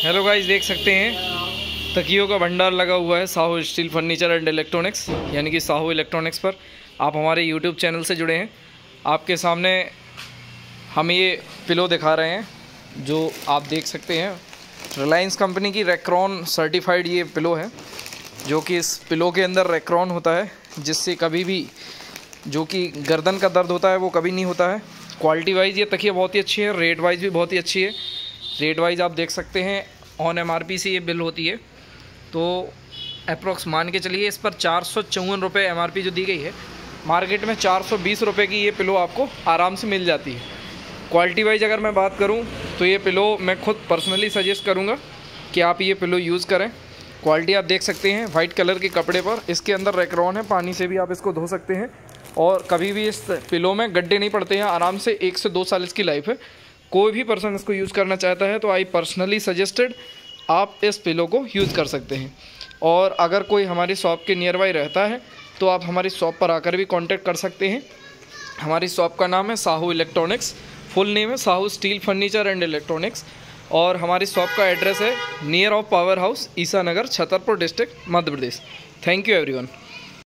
Hello guys, देख सकते हैं तकियों का भंडार लगा हुआ है Sahu steel furniture and electronics यानी कि साहू इलेक्ट्रॉनिक्स पर। आप हमारे यूट्यूब चैनल से जुड़े हैं। आपके सामने हम ये पिलो दिखा रहे हैं जो आप देख सकते हैं। रिलायंस कंपनी की रेक्रॉन सर्टिफाइड ये पिलो है, जो कि इस पिलो के अंदर रेक्रॉन होता है, जिससे कभी भी जो कि गर्दन का दर्द होता है वो कभी नहीं होता है। क्वालिटी वाइज ये तकिया बहुत ही अच्छी है, रेट वाइज भी बहुत ही अच्छी है। रेट वाइज आप देख सकते हैं ऑन MRP से ये बिल होती है, तो अप्रोक्स मान के चलिए इस पर 454 रुपये MRP जो दी गई है। मार्केट में 420 रुपये की ये पिलो आपको आराम से मिल जाती है। क्वालिटी वाइज अगर मैं बात करूं तो ये पिलो मैं खुद पर्सनली सजेस्ट करूंगा कि आप ये पिलो यूज़ करें। क्वालिटी आप देख सकते हैं वाइट कलर के कपड़े पर, इसके अंदर रेक्रॉन है, पानी से भी आप इसको धो सकते हैं और कभी भी इस पिलो में गड्ढे नहीं पड़ते हैं। आराम से 1 से 2 साल इसकी लाइफ है। कोई भी पर्सन इसको यूज़ करना चाहता है तो आई पर्सनली सजेस्टेड आप इस पिलो को यूज़ कर सकते हैं। और अगर कोई हमारी शॉप के नियर बाई रहता है तो आप हमारी शॉप पर आकर भी कांटेक्ट कर सकते हैं। हमारी शॉप का नाम है साहू इलेक्ट्रॉनिक्स, फुल नेम है Sahu steel furniture and electronics. और हमारी शॉप का एड्रेस है near of power house, Isa Nagar, Chhatarpur district, Madhya Pradesh. Thank you everyone.